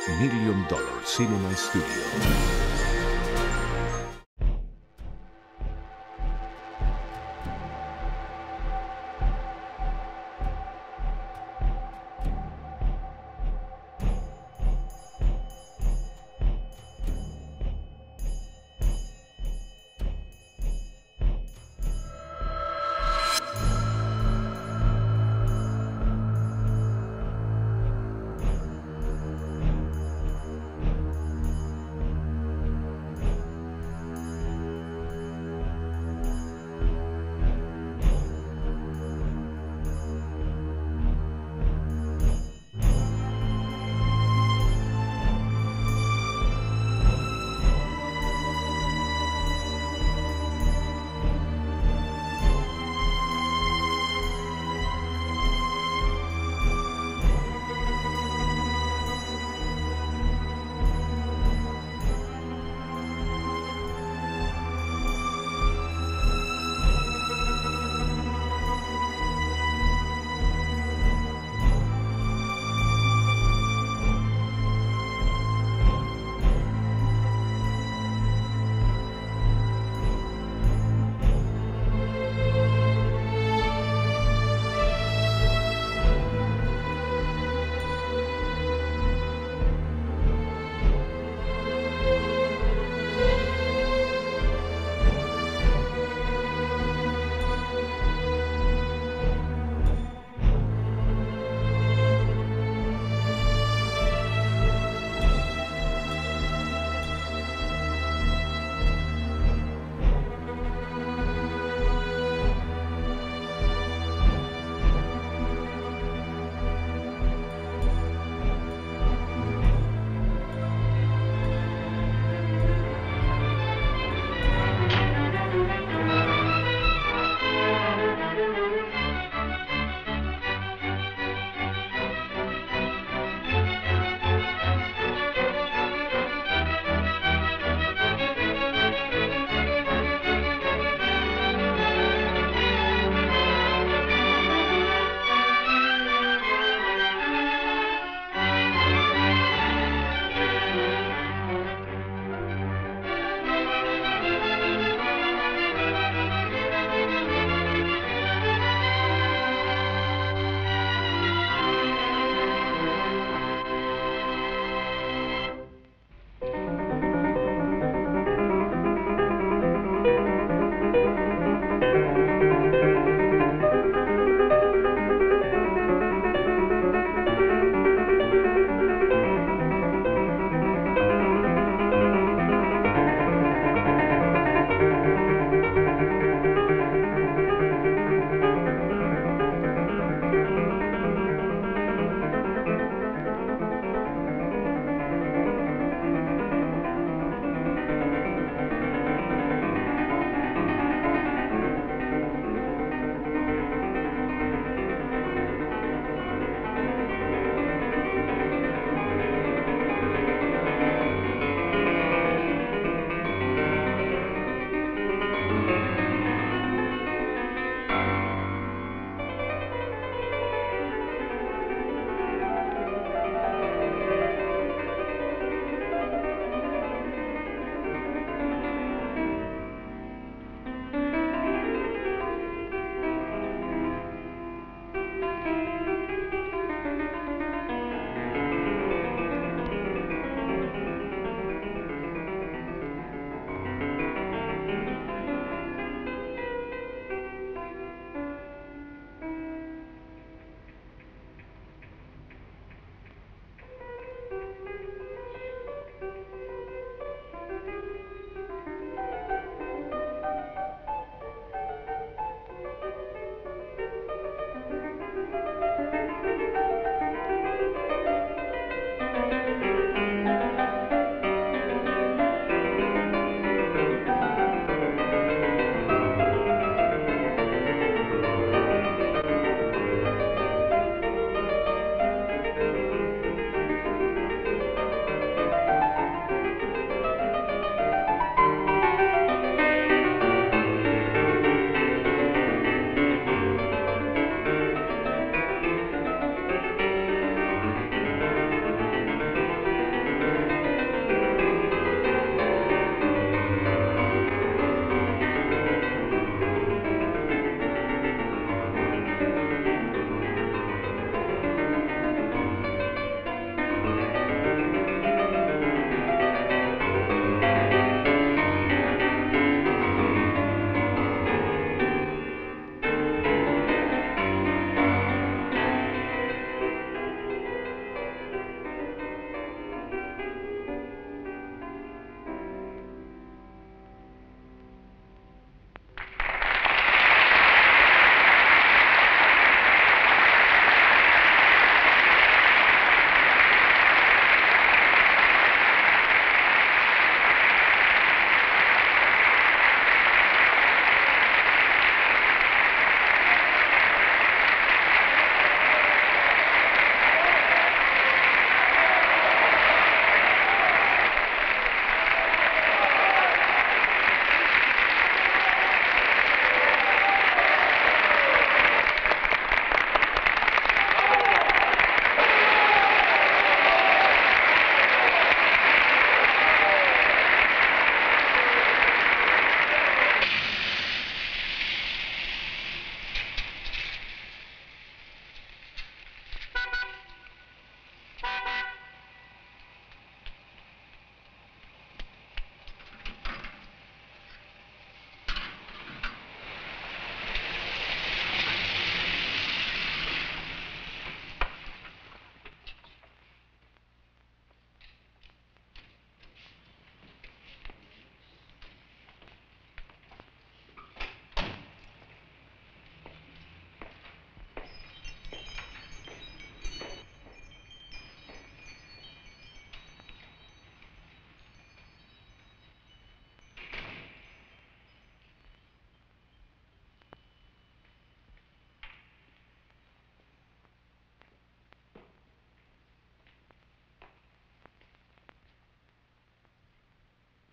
Million Dollar Cinema Studio.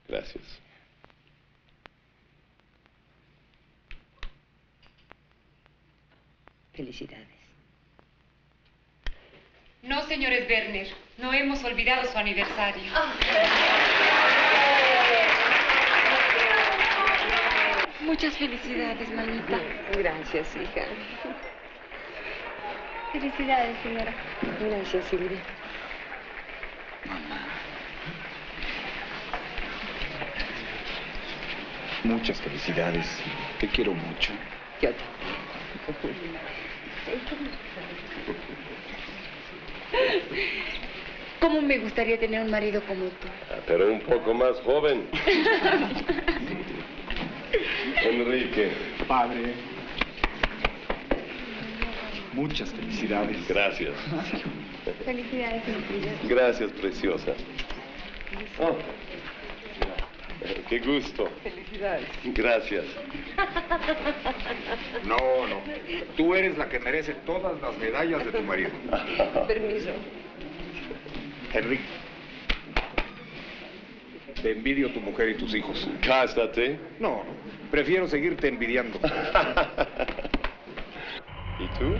Gracias. Felicidades. No, señores Werner, no hemos olvidado su aniversario. Muchas felicidades, manita. Gracias, hija. Felicidades, señora. Gracias, Silvia. Muchas felicidades. Te quiero mucho. Yo también. ¿Cómo me gustaría tener un marido como tú? Pero un poco más joven. Enrique. Padre. Muchas felicidades. Gracias. Felicidades, señora. Gracias, preciosa. Oh. Qué gusto. Felicidades. Gracias. No. Tú eres la que merece todas las medallas de tu marido. Permiso. Enrique. Te envidio tu mujer y tus hijos. Cásate. No. Prefiero seguirte envidiando. ¿Y tú?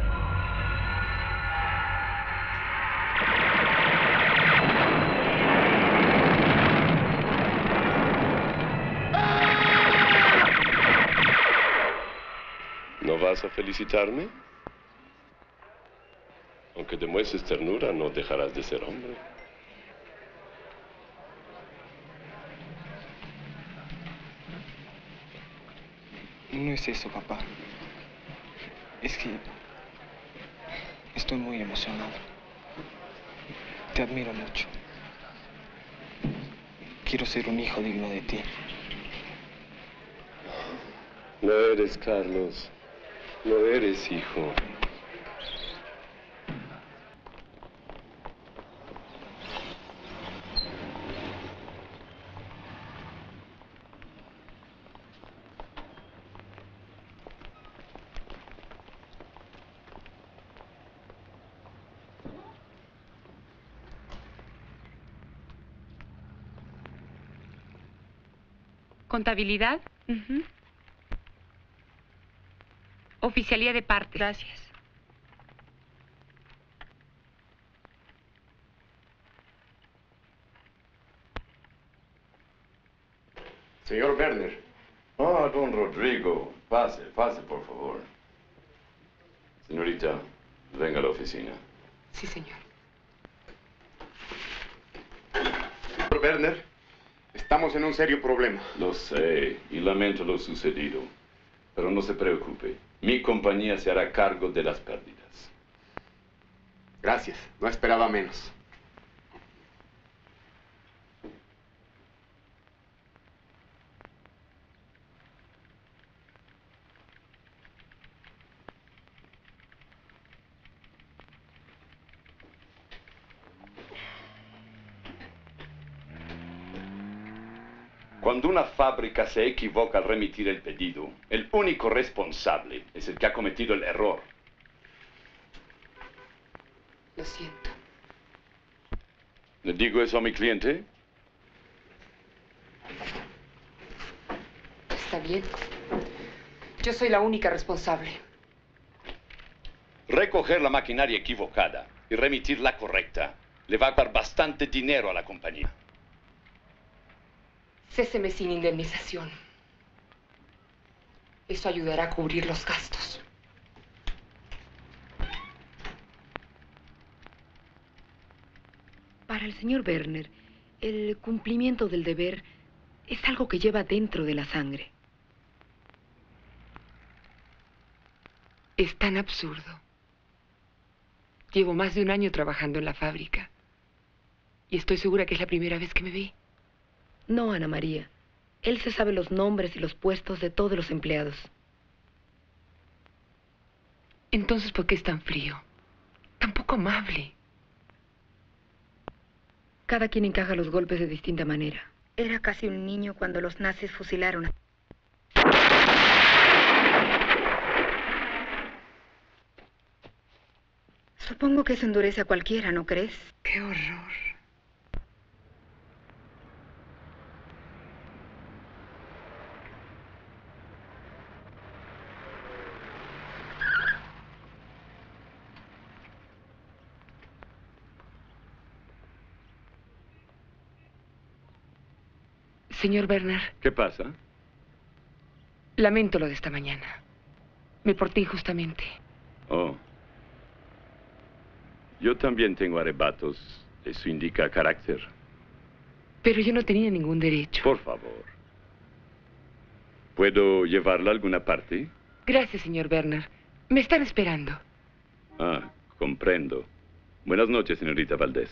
¿No vas a felicitarme? Aunque demuestres ternura, no dejarás de ser hombre. No es eso, papá. Es que estoy muy emocionado. Te admiro mucho. Quiero ser un hijo digno de ti. No eres, Carlos. No eres hijo. ¿Contabilidad? Oficialía de parte. Gracias. Señor Werner. Ah, don Rodrigo. Pase, por favor. Señorita, venga a la oficina. Sí, señor. Señor Werner, estamos en un serio problema. Lo sé, y lamento lo sucedido. Pero no se preocupe. Mi compañía se hará cargo de las pérdidas. Gracias, no esperaba menos. Cuando una fábrica se equivoca al remitir el pedido, el único responsable es el que ha cometido el error. Lo siento. ¿Le digo eso a mi cliente? Está bien. Yo soy la única responsable. Recoger la maquinaria equivocada y remitir la correcta le va a dar bastante dinero a la compañía. Céseme sin indemnización. Eso ayudará a cubrir los gastos. Para el señor Werner, el cumplimiento del deber es algo que lleva dentro de la sangre. Es tan absurdo. Llevo más de un año trabajando en la fábrica. Y estoy segura que es la primera vez que me ve. No, Ana María. Él se sabe los nombres y los puestos de todos los empleados. Entonces, ¿por qué es tan frío? Tan poco amable. Cada quien encaja los golpes de distinta manera. Era casi un niño cuando los nazis fusilaron a... Supongo que eso endurece a cualquiera, ¿no crees? ¡Qué horror! Señor Bernard, ¿Qué pasa? lamento lo de esta mañana. Me porté injustamente. Oh. Yo también tengo arrebatos. Eso indica carácter. Pero yo no tenía ningún derecho. Por favor. ¿Puedo llevarla a alguna parte? Gracias, señor Bernard. Me están esperando. Ah, comprendo. Buenas noches, señorita Valdés.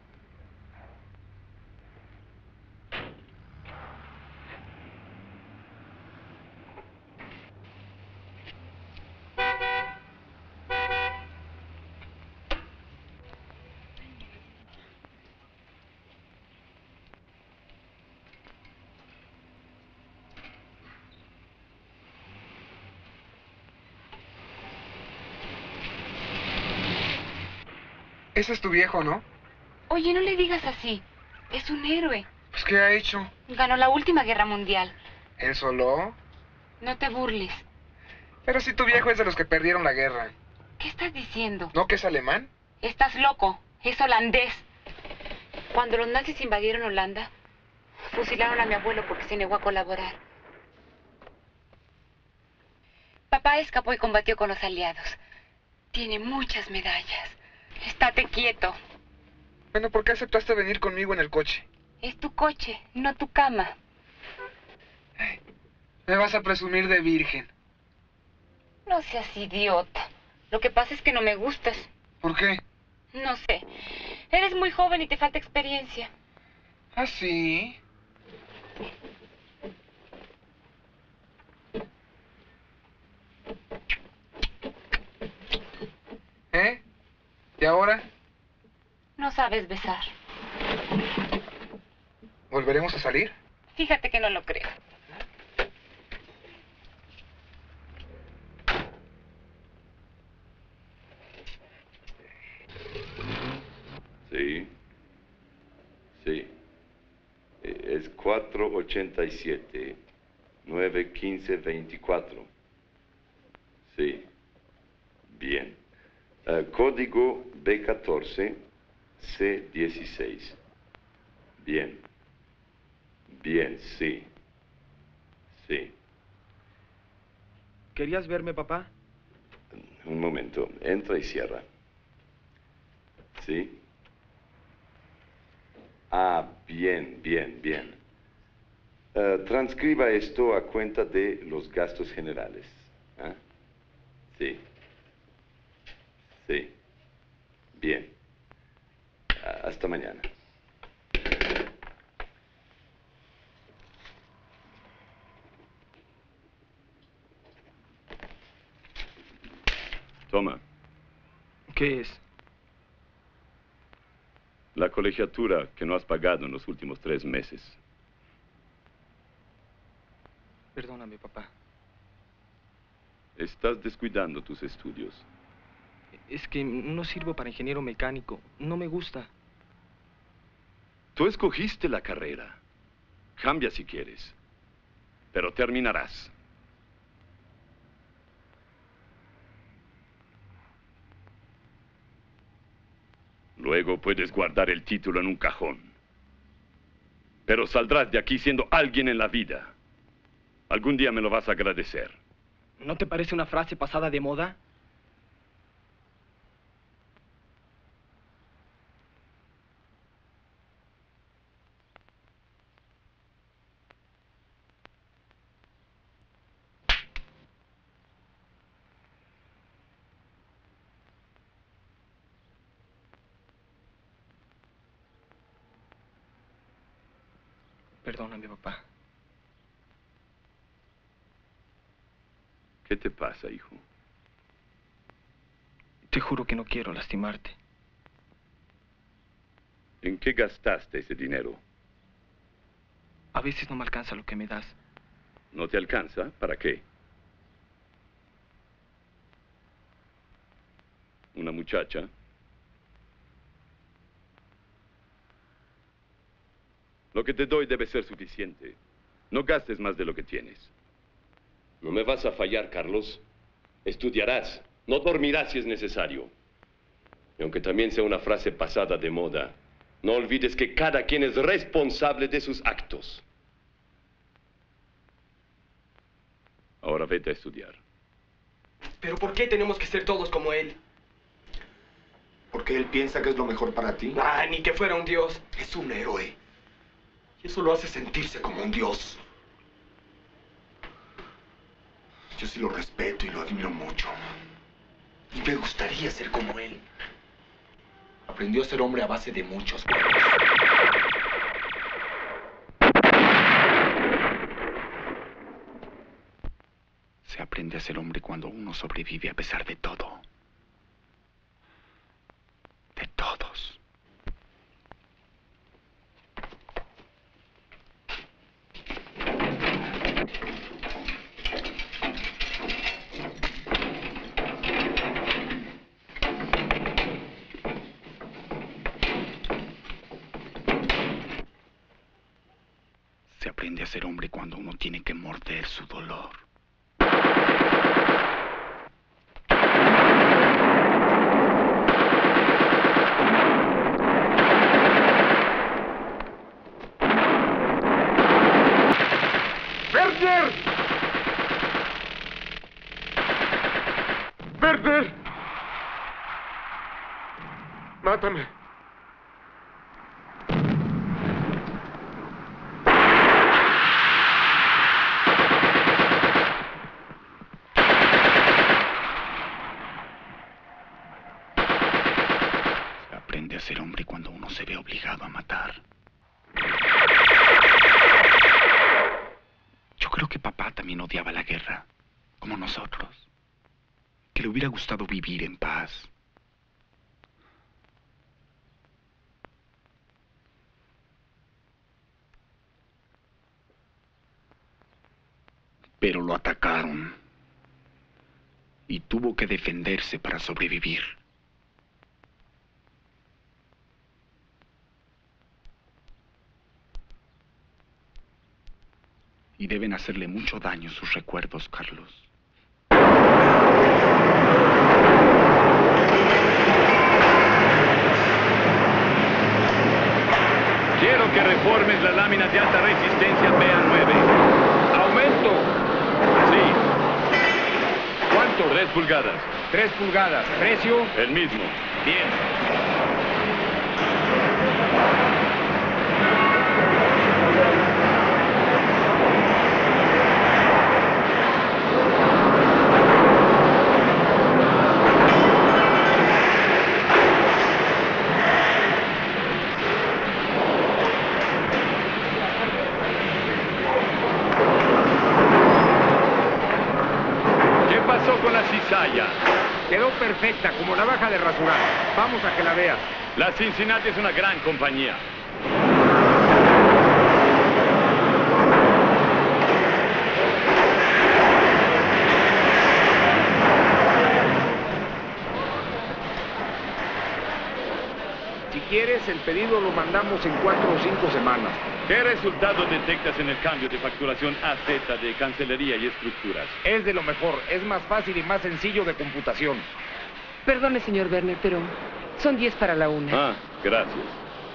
Ese es tu viejo, ¿no? Oye, no le digas así. Es un héroe. Pues, ¿qué ha hecho? Ganó la última guerra mundial. ¿Él solo? No te burles. Pero si tu viejo es de los que perdieron la guerra. ¿Qué estás diciendo? ¿No que es alemán? Estás loco. Es holandés. Cuando los nazis invadieron Holanda, fusilaron a mi abuelo porque se negó a colaborar. Papá escapó y combatió con los aliados. Tiene muchas medallas. Estate quieto. Bueno, ¿por qué aceptaste venir conmigo en el coche? Es tu coche, no tu cama. Me vas a presumir de virgen. No seas idiota. Lo que pasa es que no me gustas. ¿Por qué? No sé. Eres muy joven y te falta experiencia. ¿Ah, sí? ¿Eh? ¿Y ahora? No sabes besar. ¿Volveremos a salir? Fíjate que no lo creo. Sí. Sí. Es 487. 91524. Sí. Bien. Código B14, C16. Bien. Bien, sí. Sí. ¿Querías verme, papá? Un momento. Entra y cierra. ¿Sí? Ah, bien, bien, bien. Transcriba esto a cuenta de los gastos generales. ¿Ah? Sí. Sí. Bien. Hasta mañana. Toma. ¿Qué es? La colegiatura que no has pagado en los últimos 3 meses. Perdóname, papá. Estás descuidando tus estudios. Es que no sirvo para ingeniero mecánico. No me gusta. Tú escogiste la carrera. Cambia si quieres. Pero terminarás. Luego puedes guardar el título en un cajón. Pero saldrás de aquí siendo alguien en la vida. Algún día me lo vas a agradecer. ¿No te parece una frase pasada de moda? Perdóname, papá. ¿Qué te pasa, hijo? Te juro que no quiero lastimarte. ¿En qué gastaste ese dinero? A veces no me alcanza lo que me das. ¿No te alcanza? ¿Para qué? ¿Una muchacha? Lo que te doy debe ser suficiente. No gastes más de lo que tienes. No me vas a fallar, Carlos. Estudiarás. No dormirás si es necesario. Y aunque también sea una frase pasada de moda, no olvides que cada quien es responsable de sus actos. Ahora vete a estudiar. ¿Pero por qué tenemos que ser todos como él? Porque él piensa que es lo mejor para ti. Ah, ni que fuera un dios. Es un héroe. Y eso lo hace sentirse como un dios. Yo sí lo respeto y lo admiro mucho. Y me gustaría ser como él. Aprendió a ser hombre a base de muchos golpes. Se aprende a ser hombre cuando uno sobrevive a pesar de todo. De todos. Se aprende a ser hombre cuando uno tiene que morder su dolor. ¡Werner! ¡Werner! ¡Mátame! Se aprende a ser hombre cuando uno se ve obligado a matar. Yo creo que papá también odiaba la guerra, como nosotros. Que le hubiera gustado vivir en paz. Pero lo atacaron. Y tuvo que defenderse para sobrevivir. Y deben hacerle mucho daño sus recuerdos, Carlos. Quiero que reformes la lámina de alta resistencia PA9. ¡Aumento! Sí. ¿Cuánto? 3 pulgadas. 3 pulgadas. ¿Precio? El mismo. Bien. Con la cizalla. Quedó perfecta, como navaja de rasurar. Vamos a que la veas. La Cincinnati es una gran compañía. Si quieres, el pedido lo mandamos en 4 o 5 semanas. ¿Qué resultados detectas en el cambio de facturación a Z de cancelería y estructuras? Es de lo mejor. Es más fácil y más sencillo de computación. Perdone, señor Werner, pero son 10 para la 1. Ah, gracias.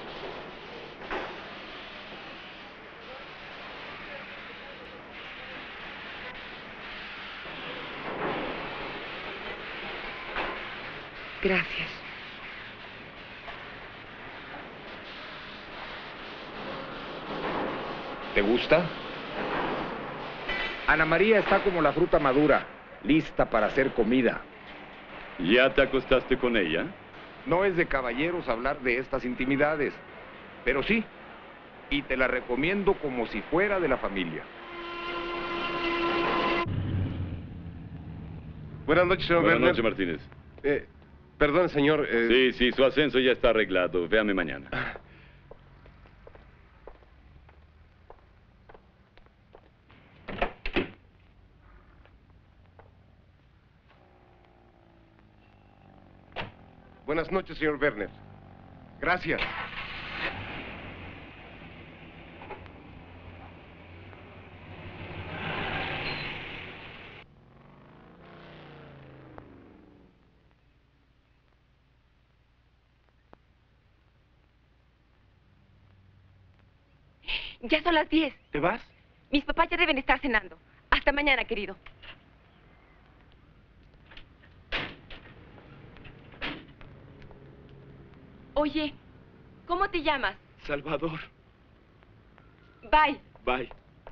Gracias. ¿Te gusta? Ana María está como la fruta madura, lista para hacer comida. ¿Ya te acostaste con ella? No es de caballeros hablar de estas intimidades, pero sí, y te la recomiendo como si fuera de la familia. Buenas noches, señor Buenas Werner. noches, Martínez. Perdón, señor. Sí, su ascenso ya está arreglado. Véame mañana. Buenas noches, señor Werner. Gracias. Ya son las 10. ¿Te vas? Mis papás ya deben estar cenando. Hasta mañana, querido. Oye, ¿cómo te llamas? Salvador. Bye. Bye.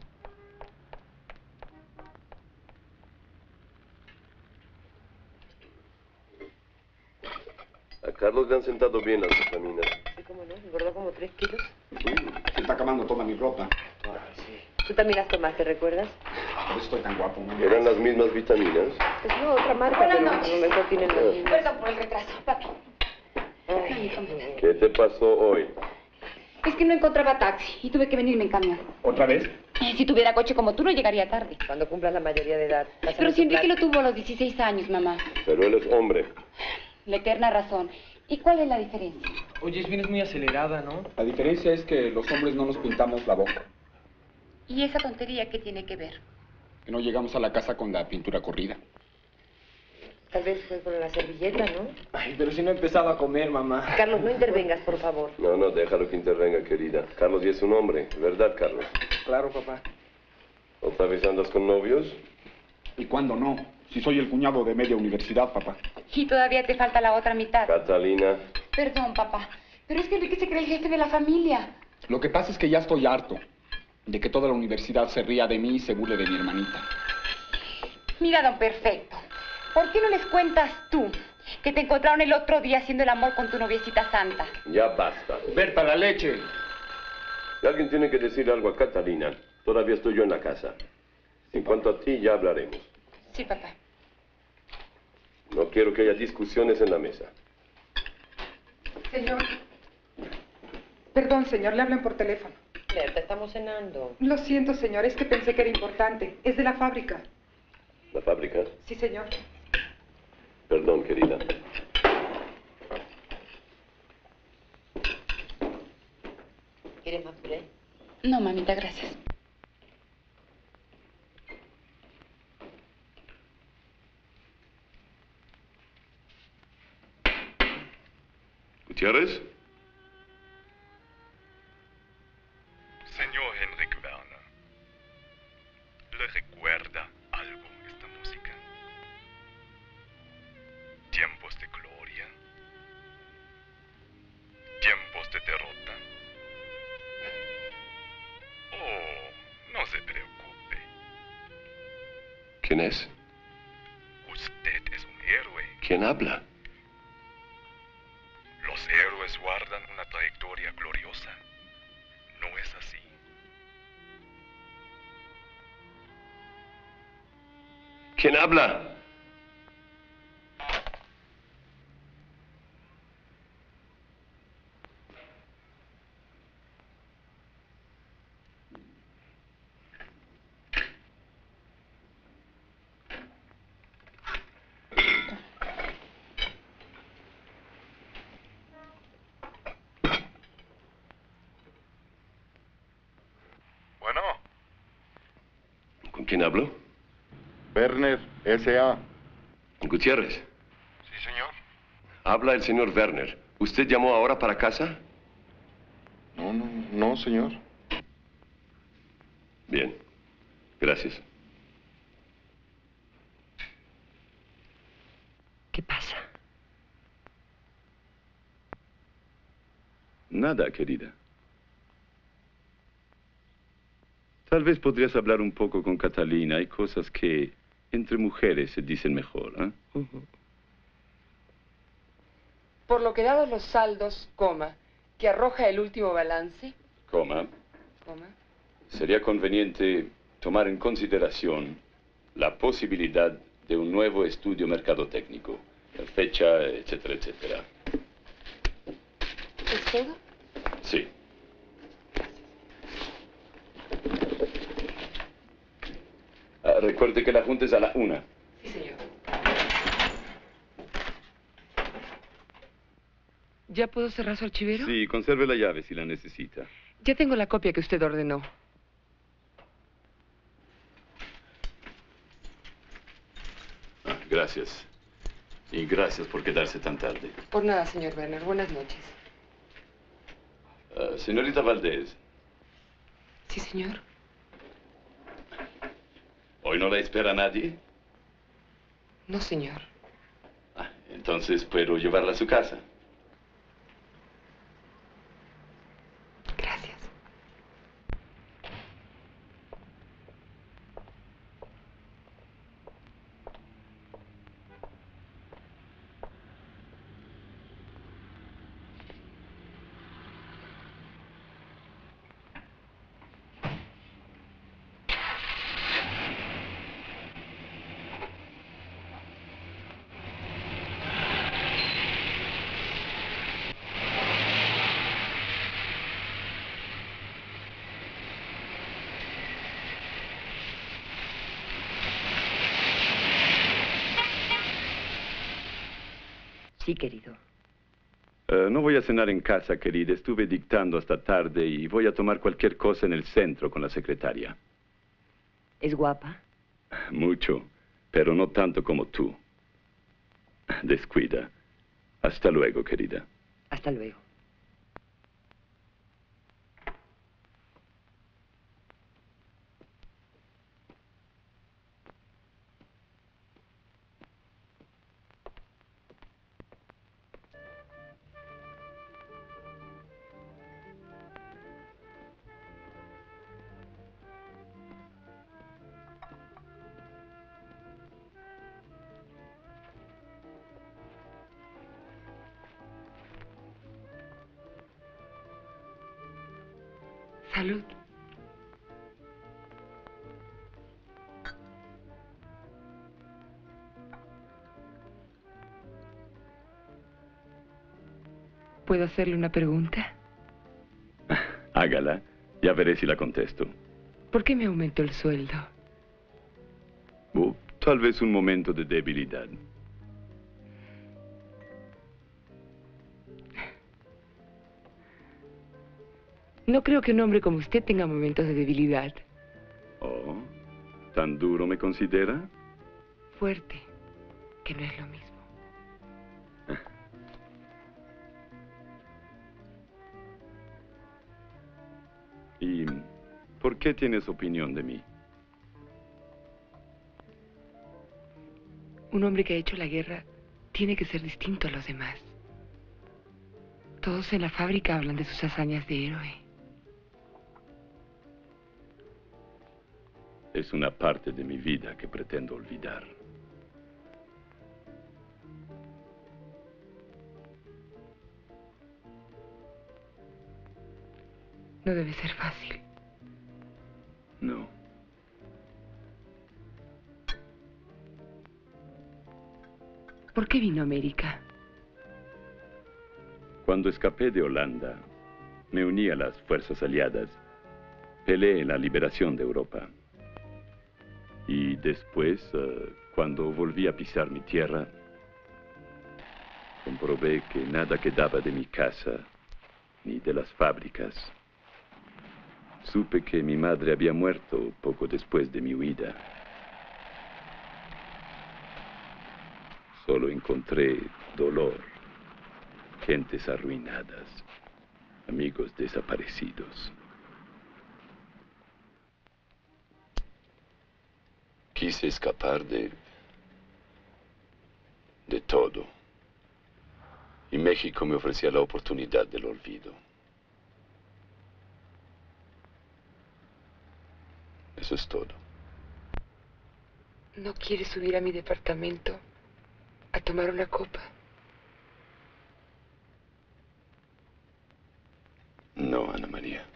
A Carlos le han sentado bien las vitaminas. Sí, cómo no, engordó como 3 kilos. Se está acabando toda mi ropa. Tú también las tomaste, ¿recuerdas? Por eso estoy tan guapo, ¿no? ¿Eran las mismas vitaminas? Pues no, otra marca, Buenas pero noches. a lo mejor tienen las mismas. Perdón por el retraso, papi. ¿Qué te pasó hoy? Es que no encontraba taxi y tuve que venirme en camión. ¿Otra vez? Si tuviera coche como tú, no llegaría tarde. Cuando cumplas la mayoría de edad. Pero si Enrique lo tuvo a los 16 años, mamá. Pero él es hombre. La eterna razón. ¿Y cuál es la diferencia? Oye, vienes muy acelerada, ¿no? La diferencia es que los hombres no nos pintamos la boca. ¿Y esa tontería qué tiene que ver? Que no llegamos a la casa con la pintura corrida. Tal vez fue con la servilleta, ¿no? Ay, pero si no he empezado a comer, mamá. Carlos, no intervengas, por favor. No, déjalo que intervenga, querida. Carlos ya es un hombre, ¿verdad, Carlos? Claro, papá. ¿Otra vez andas con novios? ¿Y cuándo no? Si soy el cuñado de media universidad, papá. Y todavía te falta la otra mitad. Catalina. Perdón, papá. Pero es que Enrique se cree el jefe de la familia. Lo que pasa es que ya estoy harto de que toda la universidad se ría de mí y se burle de mi hermanita. Mira, don Perfecto. ¿Por qué no les cuentas tú que te encontraron el otro día haciendo el amor con tu noviecita santa? Ya basta. Berta, la leche. Si alguien tiene que decir algo a Catalina, todavía estoy yo en la casa. En cuanto a ti, ya hablaremos. Sí, papá. No quiero que haya discusiones en la mesa. Señor. Perdón, señor, le hablan por teléfono. Berta, estamos cenando. Lo siento, señor, es que pensé que era importante. Es de la fábrica. ¿La fábrica? Sí, señor. Perdón, querida. ¿Quieres más puré? No, mamita, gracias. ¿Gutiérrez? Señor Henrik Werner, ¿le recuerda algo esta música? Tiempos de gloria, tiempos de derrota. Oh, no se preocupe. ¿Quién es? Usted es un héroe. ¿Quién habla? Los héroes guardan una trayectoria gloriosa. ¿No es así? ¿Quién habla? Bueno. ¿Con quién hablo? Werner, S.A. Gutiérrez. Sí, señor. Habla el señor Werner. ¿Usted llamó ahora para casa? No, señor. Bien. Gracias. ¿Qué pasa? Nada, querida. Tal vez podrías hablar un poco con Catalina. Hay cosas que entre mujeres se dicen mejor, ¿eh? Por lo que dados los saldos, coma, que arroja el último balance, Coma. coma, Sería conveniente tomar en consideración la posibilidad de un nuevo estudio mercadotécnico, fecha, etcétera, etcétera. ¿es todo? Sí. Recuerde que la junta es a la 1. Sí, señor. ¿Ya puedo cerrar su archivero? Sí, conserve la llave si la necesita. Ya tengo la copia que usted ordenó. Gracias. Y gracias por quedarse tan tarde. Por nada, señor Werner. Buenas noches. Señorita Valdés, Sí, señor. ¿hoy no la espera nadie? No, señor. Entonces puedo llevarla a su casa. Sí, querido. No voy a cenar en casa, querida. Estuve dictando hasta tarde y voy a tomar cualquier cosa en el centro con la secretaria. ¿Es guapa? Mucho, pero no tanto como tú. Descuida. Hasta luego, querida. Hasta luego. Salud. ¿Puedo hacerle una pregunta? Hágala. Ya veré si la contesto. ¿Por qué me aumentó el sueldo? Tal vez un momento de debilidad. No creo que un hombre como usted tenga momentos de debilidad. Oh, ¿tan duro me considera? Fuerte, que no es lo mismo. ¿Y por qué tienes opinión de mí? Un hombre que ha hecho la guerra tiene que ser distinto a los demás. Todos en la fábrica hablan de sus hazañas de héroe. Es una parte de mi vida que pretendo olvidar. No debe ser fácil. No. ¿Por qué vino a América? Cuando escapé de Holanda, me uní a las fuerzas aliadas. Peleé en la liberación de Europa. Y después, cuando volví a pisar mi tierra, comprobé que nada quedaba de mi casa ni de las fábricas. Supe que mi madre había muerto poco después de mi huida. Solo encontré dolor, gentes arruinadas, amigos desaparecidos. Quise escapar de todo. Y México me ofrecía la oportunidad del olvido. Eso es todo. ¿No quieres subir a mi departamento a tomar una copa? No, Ana María.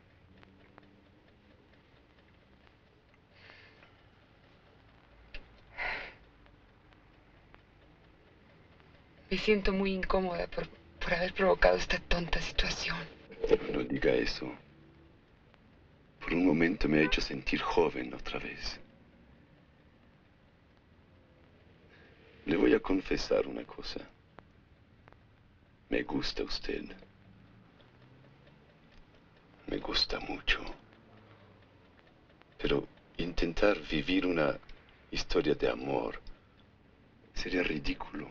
Me siento muy incómoda por haber provocado esta tonta situación. No diga eso. Por un momento me ha hecho sentir joven otra vez. Le voy a confesar una cosa. Me gusta usted. Me gusta mucho. Pero intentar vivir una historia de amor sería ridículo.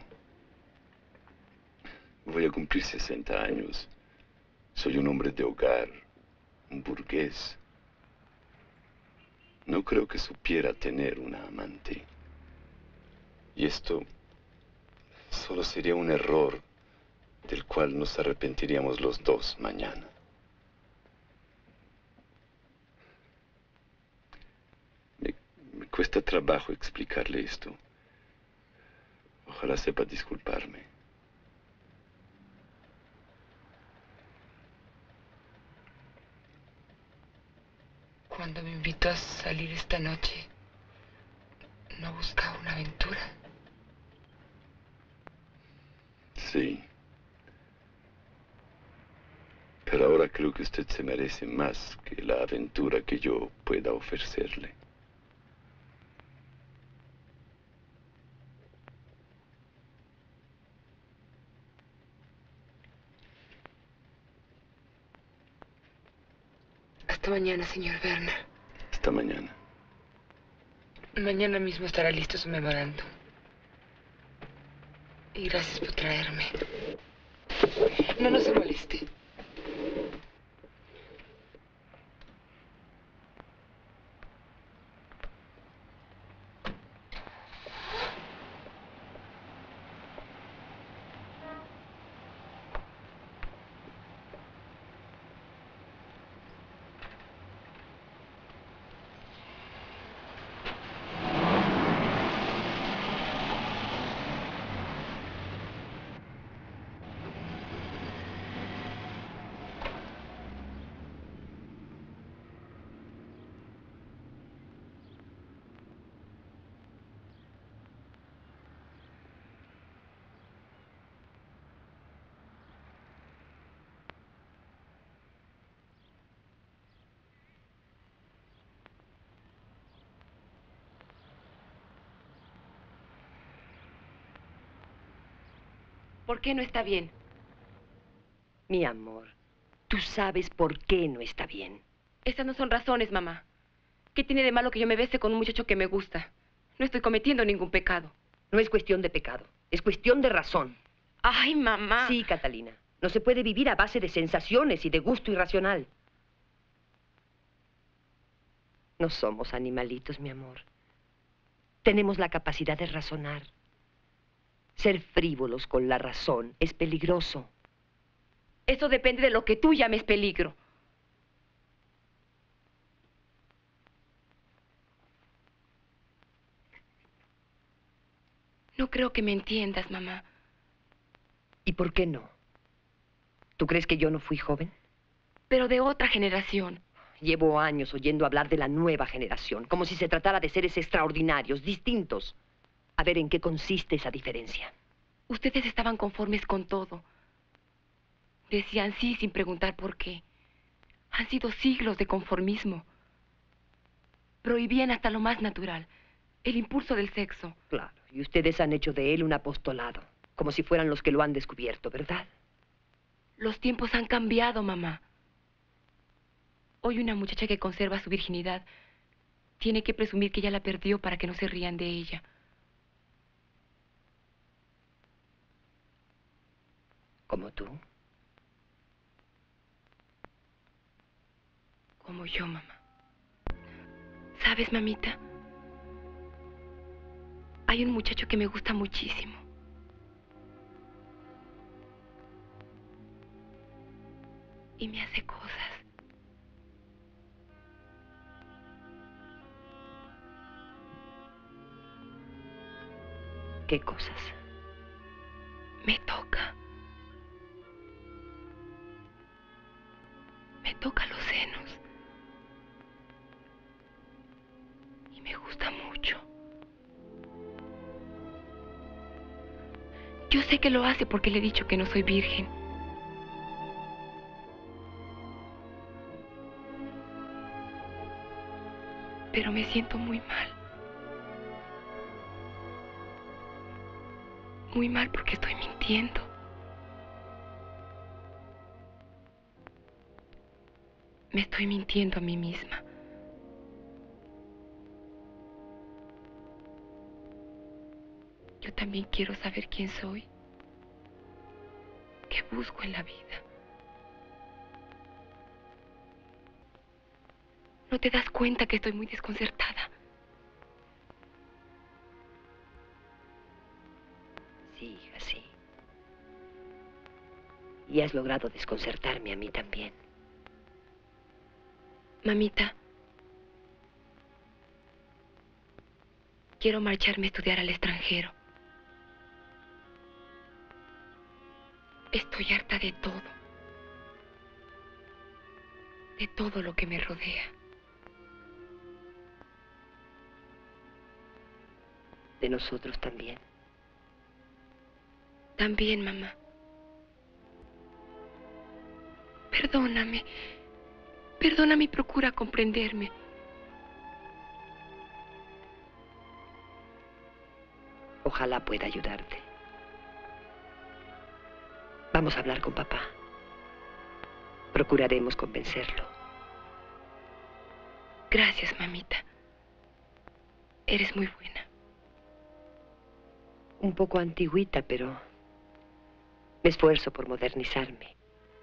Voy a cumplir 60 años. Soy un hombre de hogar, un burgués. No creo que supiera tener una amante. Y esto solo sería un error del cual nos arrepentiríamos los dos mañana. Me cuesta trabajo explicarle esto. Ojalá sepa disculparme. Cuando me invitó a salir esta noche, ¿no buscaba una aventura? Sí. Pero ahora creo que usted se merece más que la aventura que yo pueda ofrecerle. Hasta mañana, señor Werner. Hasta mañana. Mañana mismo estará listo su memorando. Y gracias por traerme. No se moleste. ¿Por qué no está bien? Mi amor, tú sabes por qué no está bien. Estas no son razones, mamá. ¿Qué tiene de malo que yo me bese con un muchacho que me gusta? No estoy cometiendo ningún pecado. No es cuestión de pecado, es cuestión de razón. Ay, mamá. Sí, Catalina. No se puede vivir a base de sensaciones y de gusto irracional. No somos animalitos, mi amor. Tenemos la capacidad de razonar. Ser frívolos con la razón es peligroso. Eso depende de lo que tú llames peligro. No creo que me entiendas, mamá. ¿Y por qué no? ¿Tú crees que yo no fui joven? Pero de otra generación. Llevo años oyendo hablar de la nueva generación, como si se tratara de seres extraordinarios, distintos. A ver en qué consiste esa diferencia. Ustedes estaban conformes con todo. Decían sí sin preguntar por qué. Han sido siglos de conformismo. Prohibían hasta lo más natural, el impulso del sexo. Claro, y ustedes han hecho de él un apostolado, como si fueran los que lo han descubierto, ¿verdad? Los tiempos han cambiado, mamá. Hoy una muchacha que conserva su virginidad tiene que presumir que ya la perdió para que no se rían de ella. ¿Como tú? Como yo, mamá. ¿Sabes, mamita? Hay un muchacho que me gusta muchísimo. Y me hace cosas. ¿Qué cosas? Me toca. Me toca los senos. Y me gusta mucho. Yo sé que lo hace porque le he dicho que no soy virgen. Pero me siento muy mal. Muy mal porque estoy mintiendo. Me estoy mintiendo a mí misma. Yo también quiero saber quién soy. ¿Qué busco en la vida? ¿No te das cuenta que estoy muy desconcertada? Sí, hija, sí. Y has logrado desconcertarme a mí también. Mamita, quiero marcharme a estudiar al extranjero. Estoy harta de todo. De todo lo que me rodea. De nosotros también. También, mamá. Perdóname. Perdóname y procura comprenderme. Ojalá pueda ayudarte. Vamos a hablar con papá. Procuraremos convencerlo. Gracias, mamita. Eres muy buena. Un poco antigüita, pero me esfuerzo por modernizarme.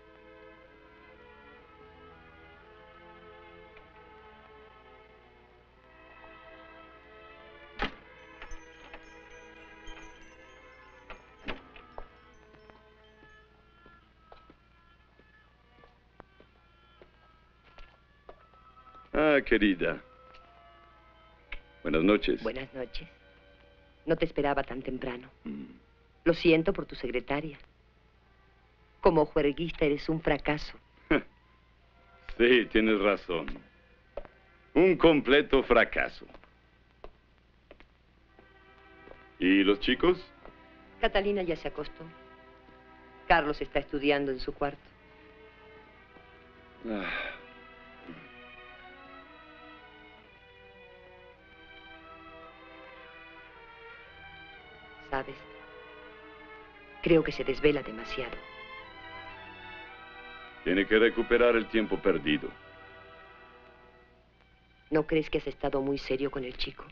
Ah, querida. Buenas noches. Buenas noches. No te esperaba tan temprano. Lo siento por tu secretaria. Como juerguista eres un fracaso. Sí, tienes razón. Un completo fracaso. ¿Y los chicos? Catalina ya se acostó. Carlos está estudiando en su cuarto. ¿Sabes? Creo que se desvela demasiado. Tiene que recuperar el tiempo perdido. ¿No crees que has estado muy serio con el chico?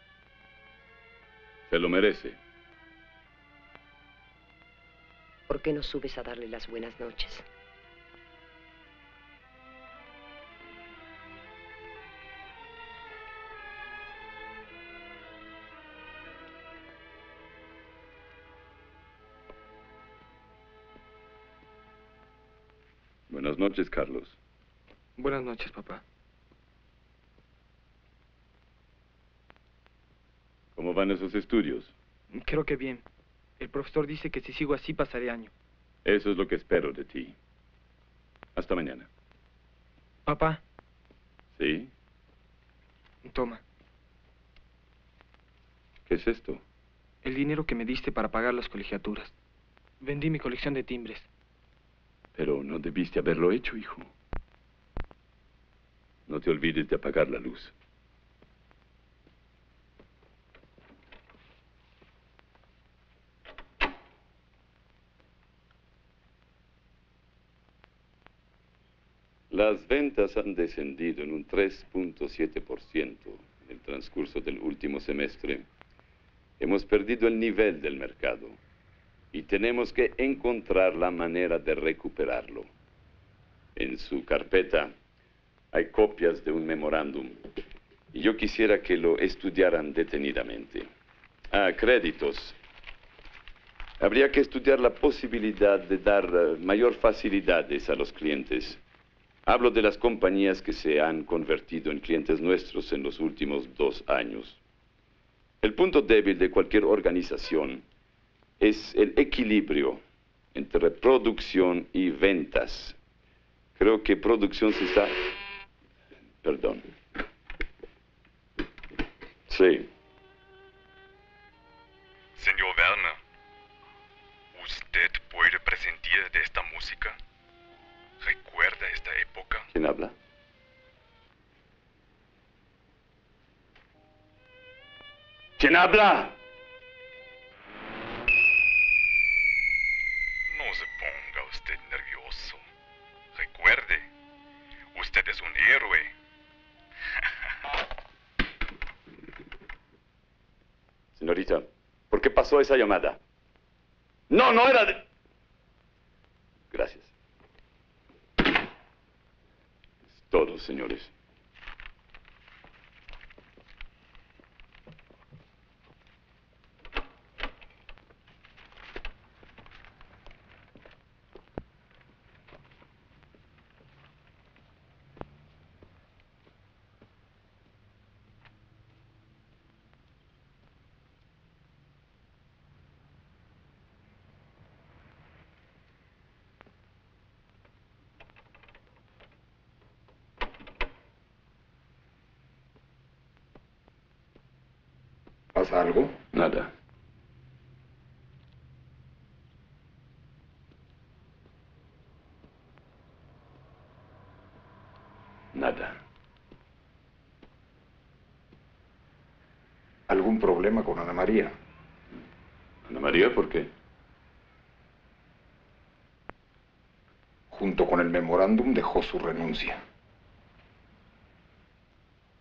Se lo merece. ¿Por qué no subes a darle las buenas noches? Buenas noches, Carlos. Buenas noches, papá. ¿Cómo van esos estudios? Creo que bien. El profesor dice que si sigo así pasaré año. Eso es lo que espero de ti. Hasta mañana. Papá. ¿Sí? Toma. ¿Qué es esto? El dinero que me diste para pagar las colegiaturas. Vendí mi colección de timbres. Pero no debiste haberlo hecho, hijo. No te olvides de apagar la luz. Las ventas han descendido en un 3.7% en el transcurso del último semestre. Hemos perdido el nivel del mercado y tenemos que encontrar la manera de recuperarlo. En su carpeta hay copias de un memorándum y yo quisiera que lo estudiaran detenidamente. Créditos. Habría que estudiar la posibilidad de dar mayor facilidades a los clientes. Hablo de las compañías que se han convertido en clientes nuestros en los últimos 2 años. El punto débil de cualquier organización es el equilibrio entre producción y ventas. Creo que producción se está... Perdón. Sí. Señor Werner, ¿usted puede presentir de esta música? ¿Recuerda esta época? ¿Quién habla? ¿Quién habla? No se ponga usted nervioso. Recuerde, usted es un héroe. Señorita, ¿por qué pasó esa llamada? No, no era de... Gracias. Es todo, señores. ¿Pasa algo? Nada. Nada. ¿Algún problema con Ana María? ¿Ana María por qué? Junto con el memorándum dejó su renuncia.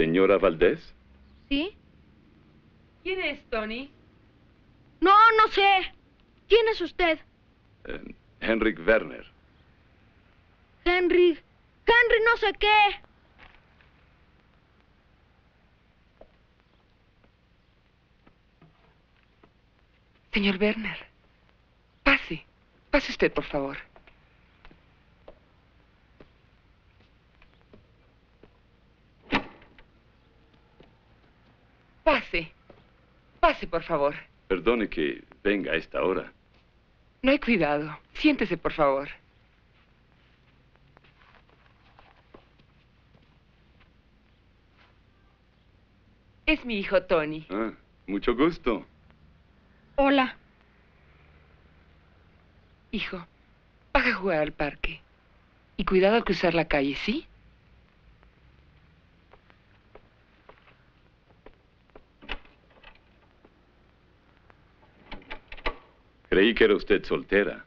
Señora Valdés. ¿Sí? ¿Quién es, Tony? No, no sé. ¿Quién es usted? Henrik Werner. Henry no sé qué. Señor Werner, pase. Pase usted, por favor. Pase. Pase, por favor. Perdone que venga a esta hora. No hay cuidado. Siéntese, por favor. Es mi hijo Tony. Ah, mucho gusto. Hola. Hijo, baja a jugar al parque. Y cuidado al cruzar la calle, ¿sí? Creí que era usted soltera.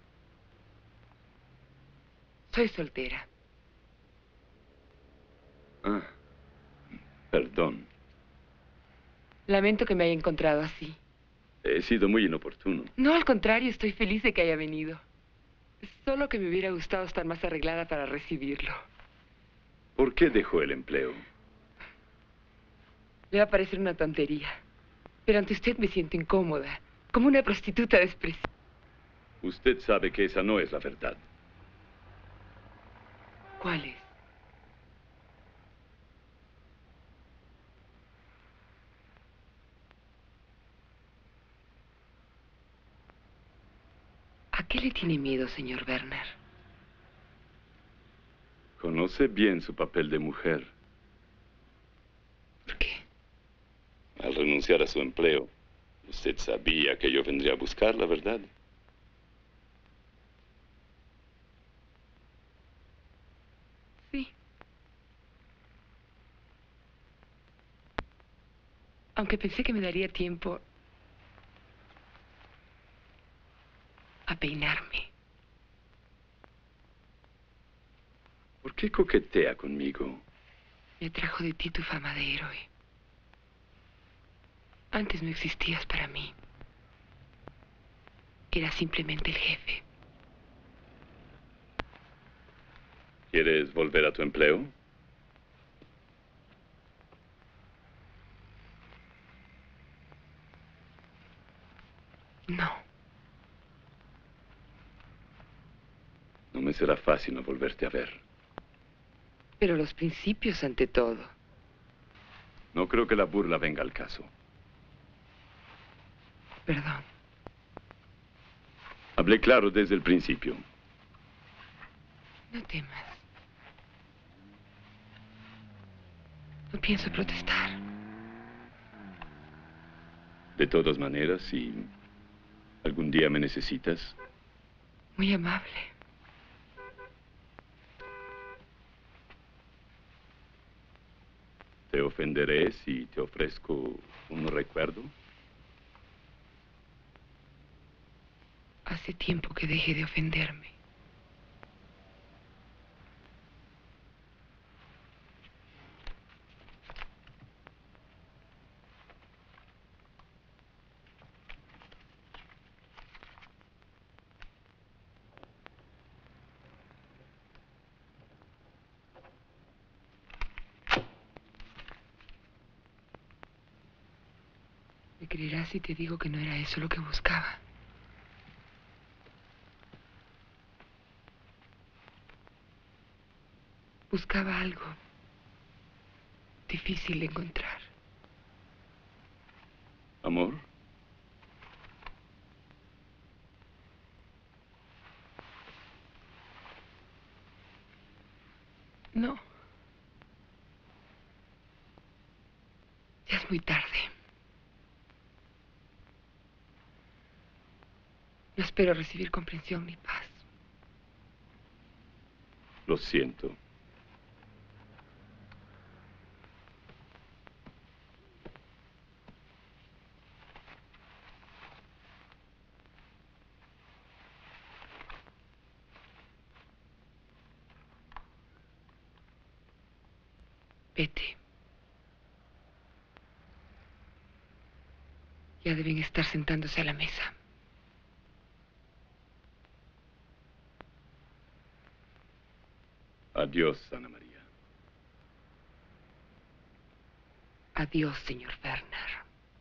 Soy soltera. Ah, perdón. Lamento que me haya encontrado así. He sido muy inoportuno. No, al contrario, estoy feliz de que haya venido. Solo que me hubiera gustado estar más arreglada para recibirlo. ¿Por qué dejó el empleo? Le va a parecer una tontería. Pero ante usted me siento incómoda, como una prostituta despreciada. Usted sabe que esa no es la verdad. ¿Cuál es? ¿A qué le tiene miedo, señor Werner? Conoce bien su papel de mujer. ¿Por qué? Al renunciar a su empleo, usted sabía que yo vendría a buscarla, ¿verdad? Sí. Aunque pensé que me daría tiempo a peinarme. ¿Por qué coquetea conmigo? Me trajo de ti tu fama de héroe. Antes no existías para mí. Era simplemente el jefe. ¿Quieres volver a tu empleo? No. No me será fácil no volverte a ver. Pero los principios ante todo. No creo que la burla venga al caso. Perdón. Hablé claro desde el principio. No temas. No pienso protestar. De todas maneras, si algún día me necesitas, Muy amable. ¿te ofenderé si te ofrezco un recuerdo? Hace tiempo que dejé de ofenderme. ¿Me creerás si te digo que no era eso lo que buscaba? Buscaba algo difícil de encontrar. ¿Amor? No. Ya es muy tarde. No espero recibir comprensión ni paz. Lo siento. Vete. Ya deben estar sentándose a la mesa. Adiós, Ana María. Adiós, señor Werner.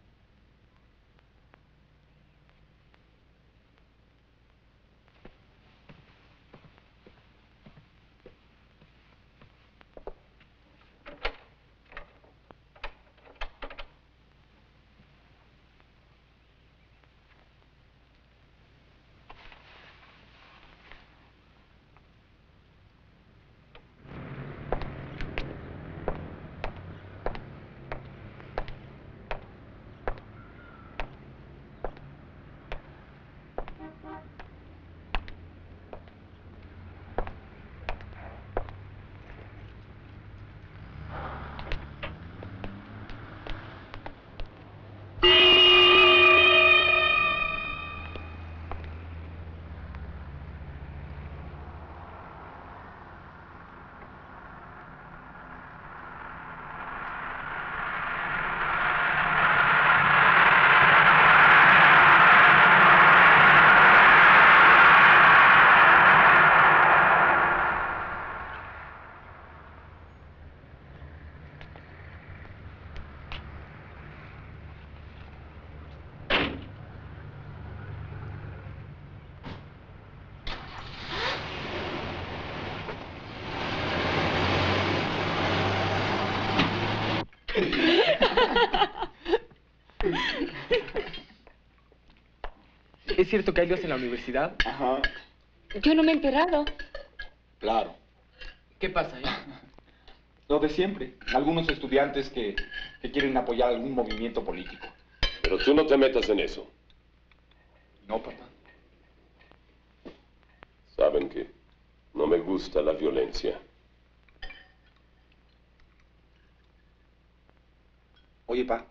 ¿Es cierto que hay líos en la universidad? Ajá. Yo no me he enterado. Claro. ¿Qué pasa, Lo de siempre. Algunos estudiantes que quieren apoyar algún movimiento político. Pero tú no te metas en eso. No, papá. ¿Saben qué? No me gusta la violencia. Oye, pa.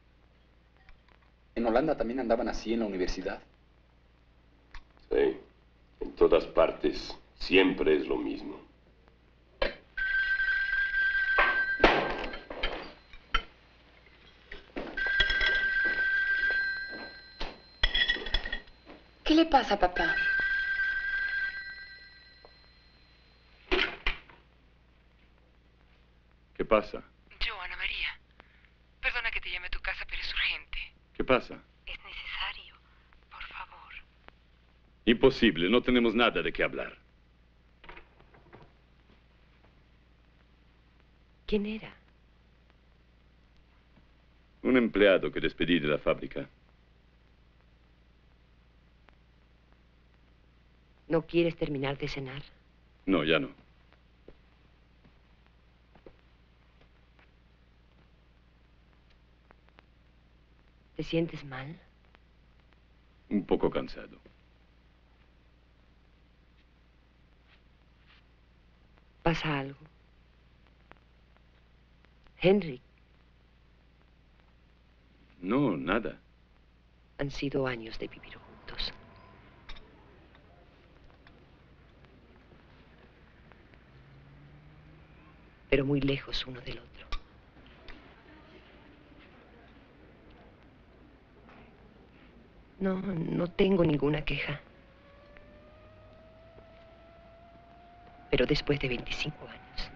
En Holanda también andaban así en la universidad. Sí. En todas partes siempre es lo mismo. ¿Qué le pasa, papá? ¿Qué pasa? Yo, Ana María. Perdona que te llame a tu casa, pero es urgente. ¿Qué pasa? Es necesario. Por favor. Imposible, no tenemos nada de qué hablar. ¿Quién era? Un empleado que despedí de la fábrica. ¿No quieres terminar de cenar? No, ya no. ¿Te sientes mal? Un poco cansado. ¿Pasa algo? Henry, No, nada. han sido años de vivir juntos. Pero muy lejos uno del otro. No tengo ninguna queja. Pero después de 25 años,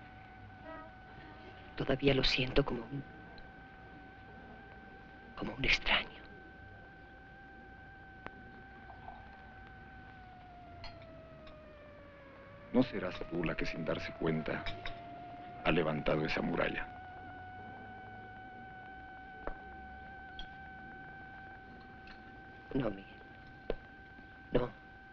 todavía lo siento como un extraño. ¿No serás tú la que sin darse cuenta ha levantado esa muralla? No, Miguel. No.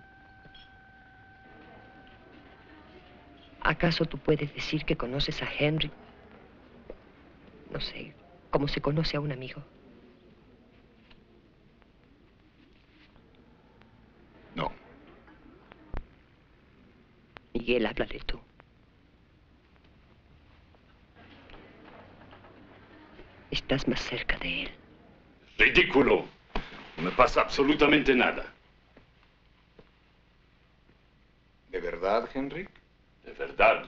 ¿Acaso tú puedes decir que conoces a Henry? No sé, como se conoce a un amigo. No. Miguel, háblale tú. Estás más cerca de él. ¡Ridículo! No me pasa absolutamente nada. ¿De verdad, Henry? De verdad.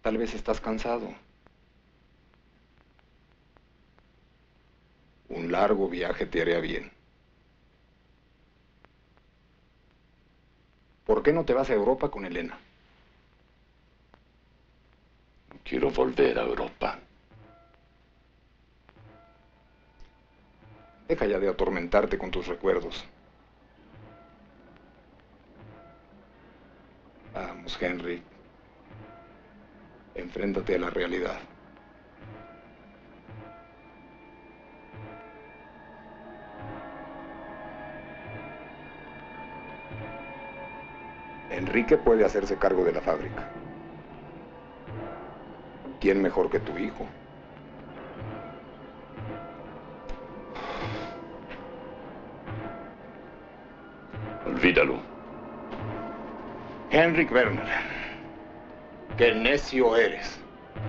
Tal vez estás cansado. Un largo viaje te haría bien. ¿Por qué no te vas a Europa con Elena? Quiero volver a Europa. Deja ya de atormentarte con tus recuerdos. Vamos, Henry. Enfréntate a la realidad. Enrique puede hacerse cargo de la fábrica. ¿Quién mejor que tu hijo? Olvídalo. Henrik Werner, qué necio eres.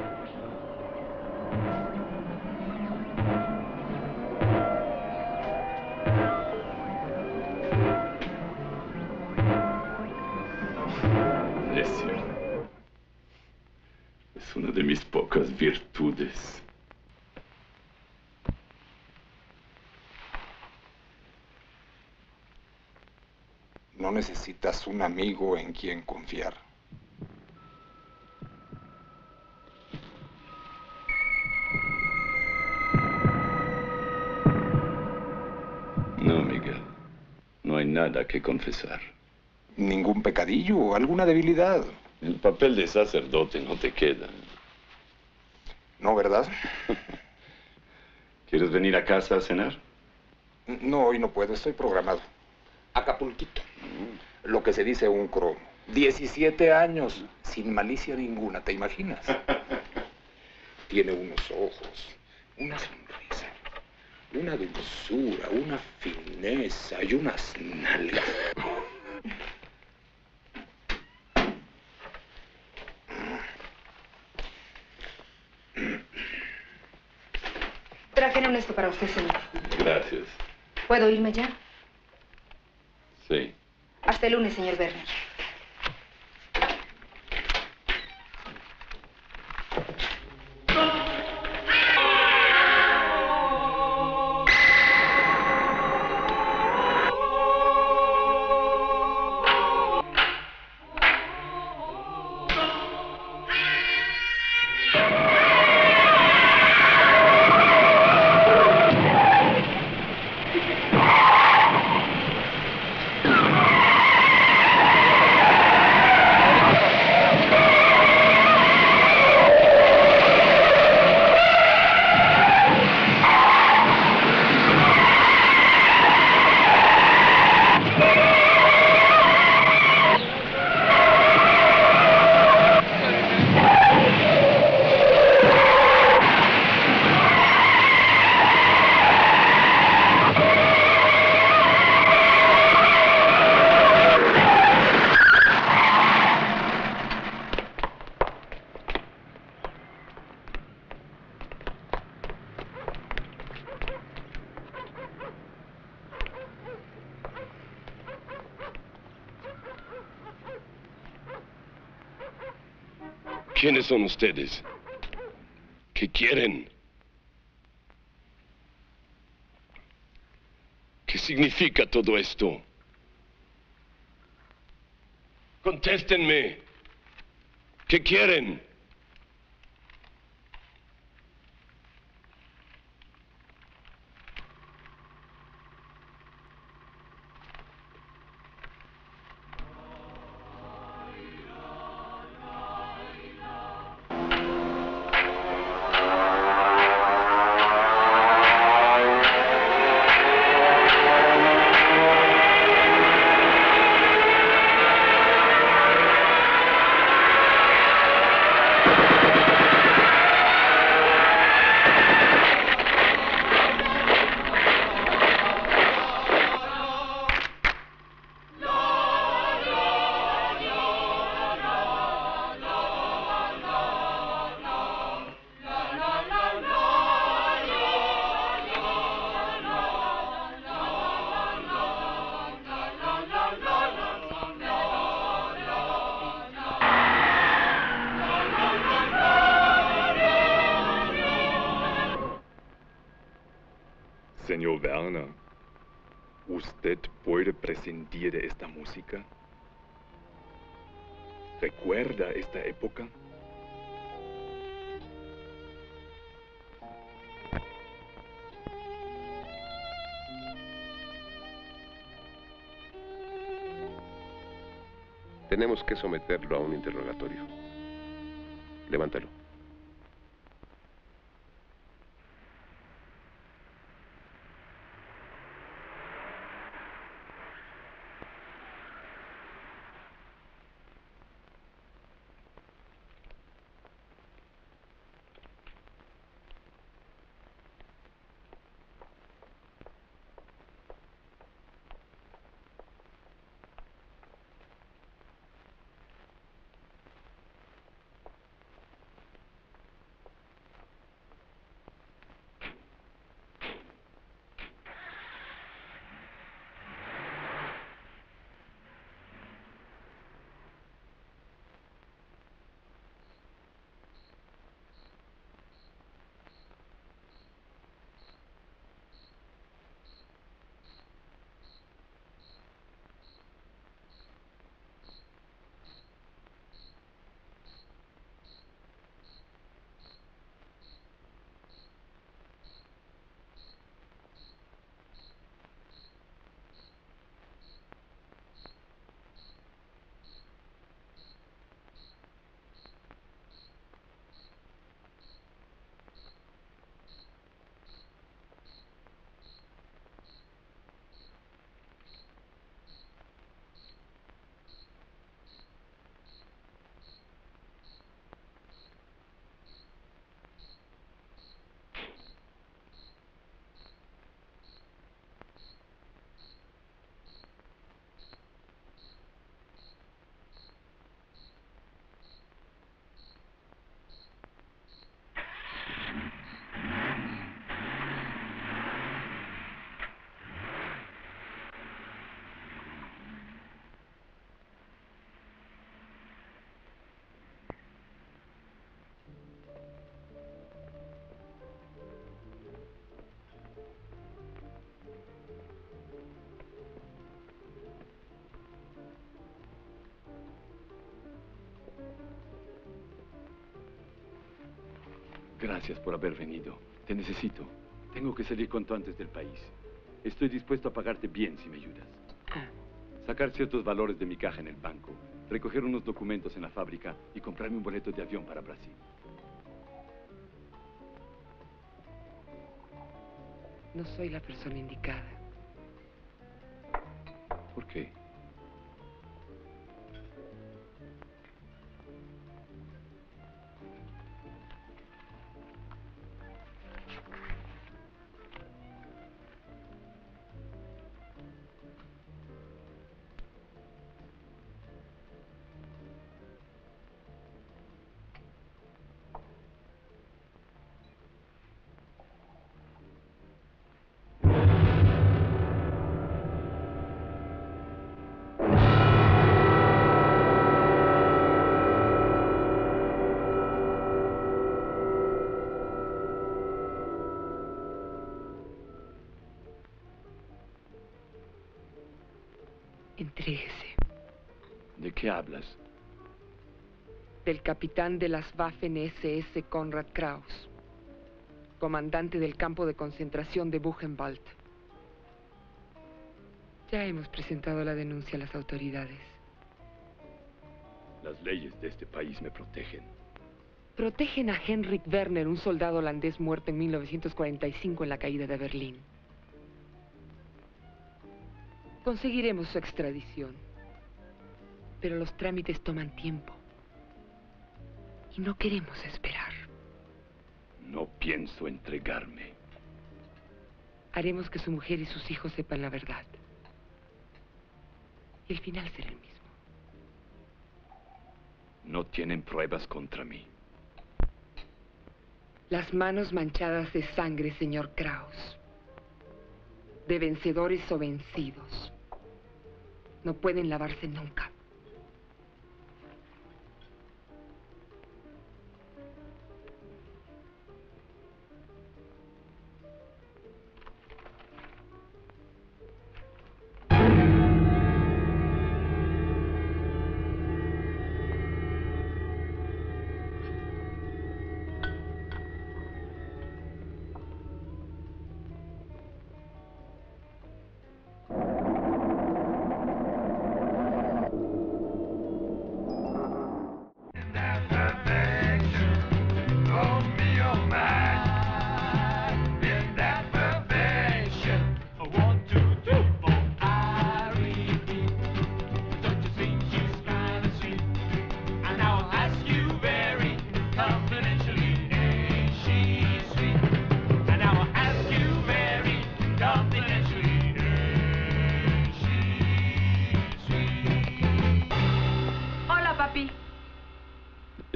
Necio. Es una de mis pocas virtudes. No necesitas un amigo en quien confiar. No, Miguel. No hay nada que confesar. ¿Ningún pecadillo o alguna debilidad? El papel de sacerdote no te queda. No, ¿verdad? ¿Quieres venir a casa a cenar? No, hoy no puedo. Estoy programado. Acapulquito. Lo que se dice un cromo. 17 años, sin malicia ninguna, ¿te imaginas? Tiene unos ojos, una sonrisa, una dulzura, una fineza y unas nalgas. Trajeron esto para usted, señor. Gracias. ¿Puedo irme ya? Sí. Hasta el lunes, señor Werner. ¿Quiénes son ustedes? ¿Qué quieren? ¿Qué significa todo esto? Contéstenme. ¿Qué quieren? Señor Werner, ¿usted puede prescindir de esta música? ¿Recuerda esta época? Tenemos que someterlo a un interrogatorio. Levántalo. Gracias por haber venido. Te necesito. Tengo que salir cuanto antes del país. Estoy dispuesto a pagarte bien si me ayudas. Sacar ciertos valores de mi caja en el banco, recoger unos documentos en la fábrica y comprarme un boleto de avión para Brasil. No soy la persona indicada. ¿Por qué? Entréguese. ¿De qué hablas? Del capitán de las Waffen-SS Konrad Kraus, comandante del campo de concentración de Buchenwald. Ya hemos presentado la denuncia a las autoridades. Las leyes de este país me protegen. Protegen a Henrik Werner, un soldado holandés muerto en 1945 en la caída de Berlín. Conseguiremos su extradición, pero los trámites toman tiempo. Y no queremos esperar. No pienso entregarme. Haremos que su mujer y sus hijos sepan la verdad. Y el final será el mismo. No tienen pruebas contra mí. Las manos manchadas de sangre, señor Kraus. De vencedores o vencidos. No pueden lavarse nunca.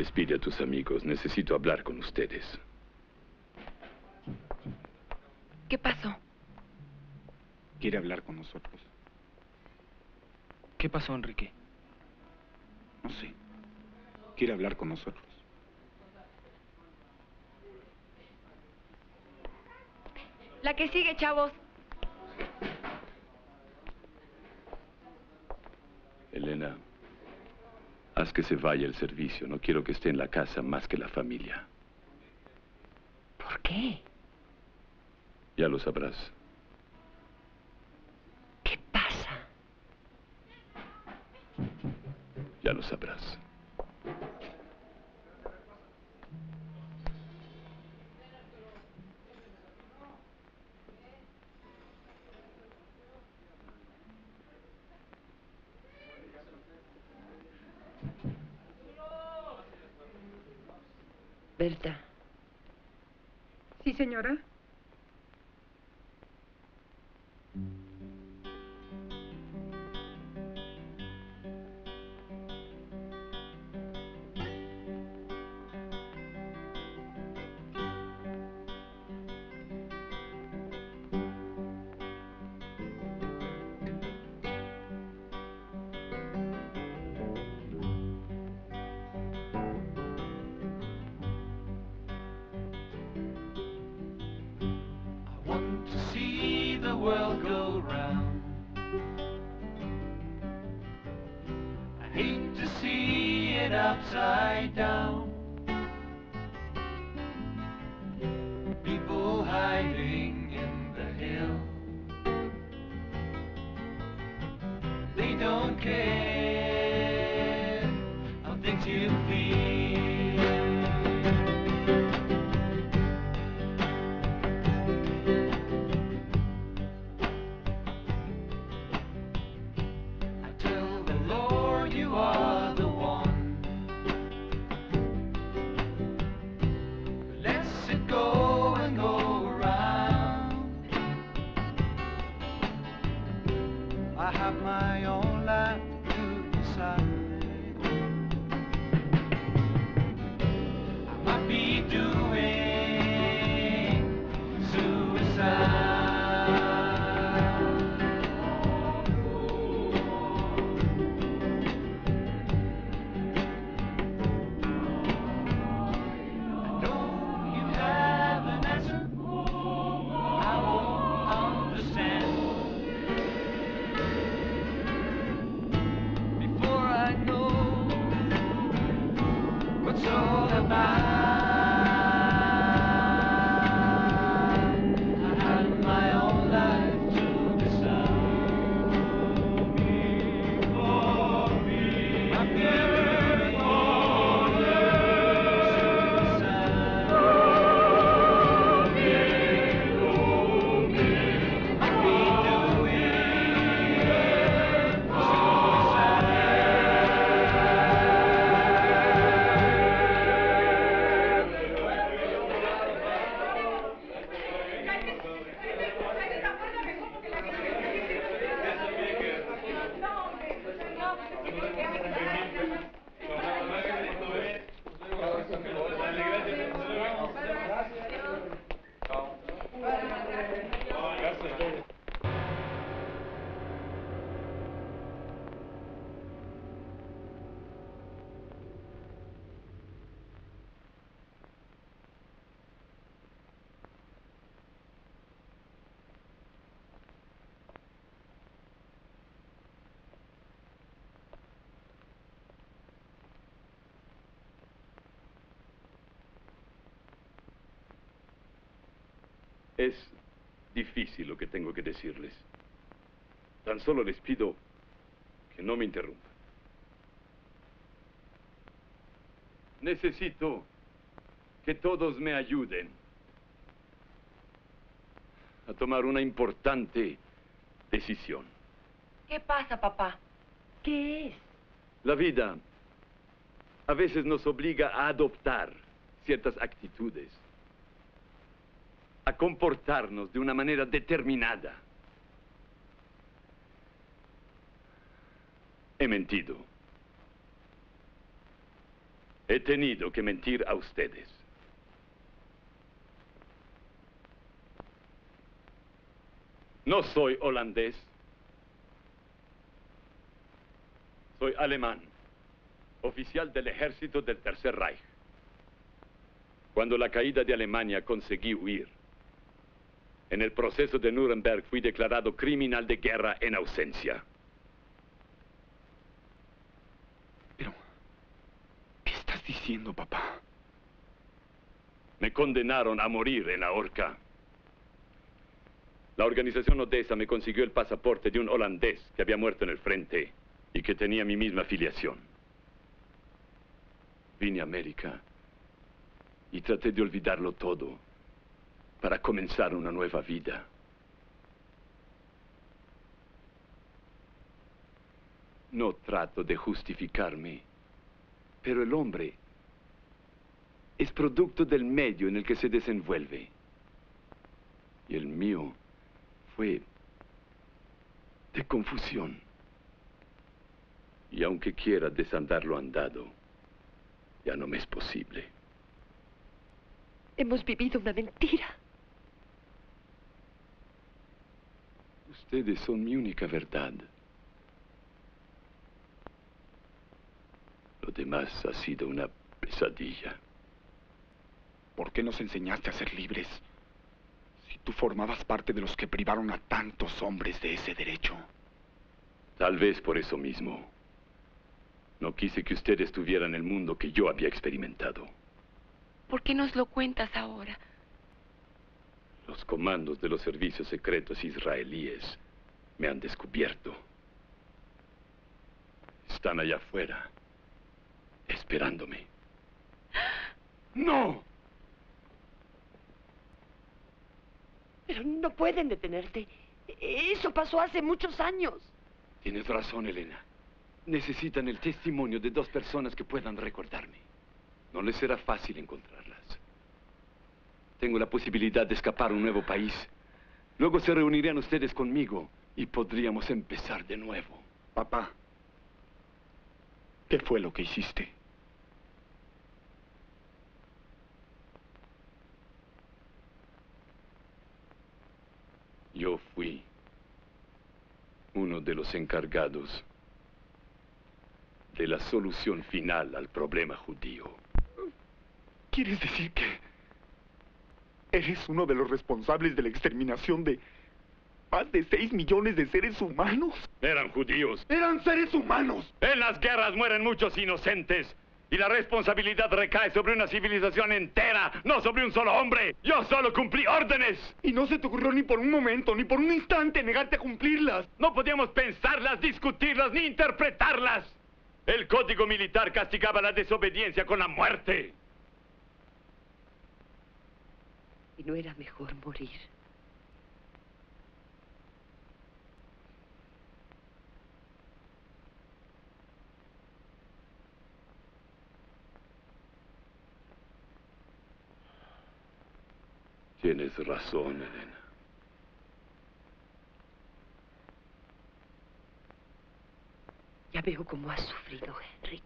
Despide a tus amigos. Necesito hablar con ustedes. ¿Qué pasó? Quiere hablar con nosotros. ¿Qué pasó, Enrique? No sé. Quiere hablar con nosotros. La que sigue, chavos. Elena, haz que se vaya el servicio. No quiero que esté en la casa más que la familia. ¿Por qué? Ya lo sabrás. ¿Qué pasa? Ya lo sabrás. Berta. Sí, señora. Upside down, people hiding in the hill. They don't care how things you feel. I tell the Lord you are the one. Go and go around. I have my own life to decide. I might be doing suicide. Es difícil lo que tengo que decirles. Tan solo les pido que no me interrumpan. Necesito que todos me ayuden a tomar una importante decisión. ¿Qué pasa, papá? ¿Qué es? La vida a veces nos obliga a adoptar ciertas actitudes, a comportarnos de una manera determinada. He mentido. He tenido que mentir a ustedes. No soy holandés. Soy alemán, oficial del ejército del Tercer Reich. Cuando la caída de Alemania conseguí huir. En el proceso de Nuremberg fui declarado criminal de guerra en ausencia. Pero, ¿qué estás diciendo, papá? Me condenaron a morir en la horca. La organización Odessa me consiguió el pasaporte de un holandés que había muerto en el frente y que tenía mi misma filiación. Vine a América y traté de olvidarlo todo para comenzar una nueva vida. No trato de justificarme, pero el hombre es producto del medio en el que se desenvuelve. Y el mío fue de confusión. Y aunque quiera desandar lo andado, ya no me es posible. Hemos vivido una mentira. Ustedes son mi única verdad. Lo demás ha sido una pesadilla. ¿Por qué nos enseñaste a ser libres? Si tú formabas parte de los que privaron a tantos hombres de ese derecho. Tal vez por eso mismo. No quise que ustedes tuvieran el mundo que yo había experimentado. ¿Por qué nos lo cuentas ahora? Los comandos de los servicios secretos israelíes me han descubierto. Están allá afuera, esperándome. ¡No! Pero no pueden detenerte. Eso pasó hace muchos años. Tienes razón, Elena. Necesitan el testimonio de dos personas que puedan recordarme. No les será fácil encontrarlas. Tengo la posibilidad de escapar a un nuevo país. Luego se reunirían ustedes conmigo y podríamos empezar de nuevo. Papá, ¿qué fue lo que hiciste? Yo fui uno de los encargados de la solución final al problema judío. ¿Quieres decir que eres uno de los responsables de la exterminación de más de 6 millones de seres humanos? Eran judíos. ¡Eran seres humanos! En las guerras mueren muchos inocentes. Y la responsabilidad recae sobre una civilización entera, no sobre un solo hombre. Yo solo cumplí órdenes. Y no se te ocurrió ni por un momento, ni por un instante negarte a cumplirlas. No podíamos pensarlas, discutirlas, ni interpretarlas. El código militar castigaba la desobediencia con la muerte. ¿Y no era mejor morir? Tienes razón, Elena. Ya veo cómo has sufrido, Henry.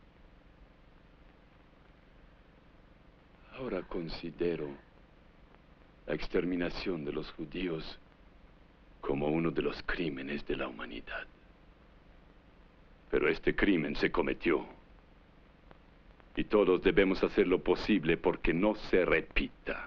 Ahora considero la exterminación de los judíos como uno de los crímenes de la humanidad. Pero este crimen se cometió. Y todos debemos hacer lo posible porque no se repita.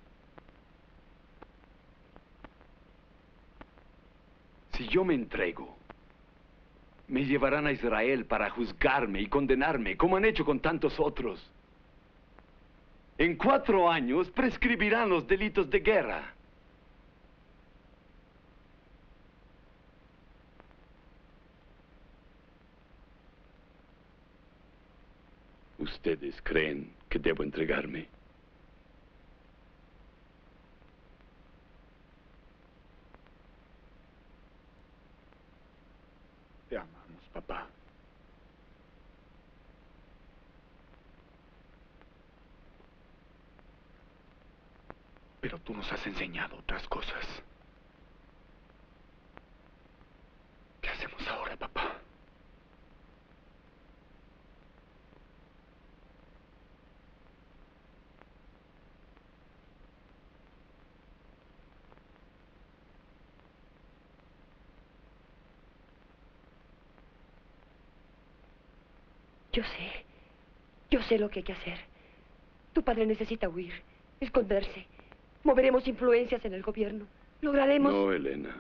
Si yo me entrego, me llevarán a Israel para juzgarme y condenarme, como han hecho con tantos otros. En 4 años prescribirán los delitos de guerra. ¿Ustedes creen que debo entregarme? Te amamos, papá. Pero tú nos has enseñado otras cosas. ¿Qué hacemos ahora, papá? Yo sé lo que hay que hacer. Tu padre necesita huir, esconderse. Moveremos influencias en el gobierno. Lograremos... No, Elena.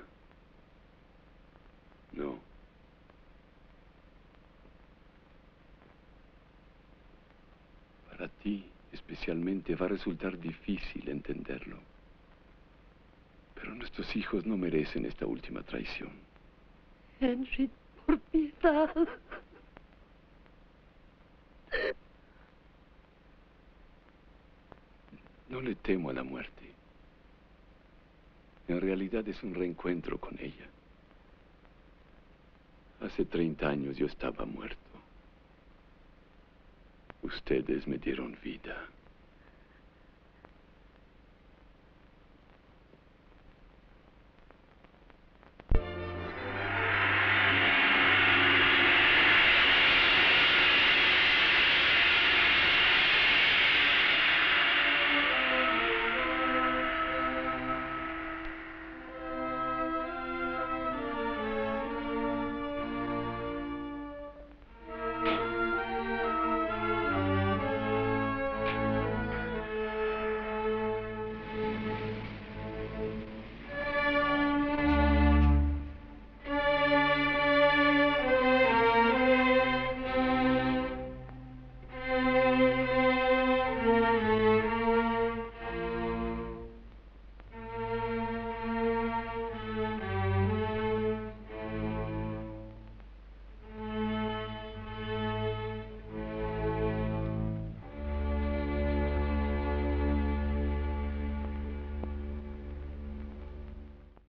No. Para ti, especialmente, va a resultar difícil entenderlo. Pero nuestros hijos no merecen esta última traición. Henry, por piedad. No le temo a la muerte. En realidad es un reencuentro con ella. Hace 30 años yo estaba muerto. Ustedes me dieron vida.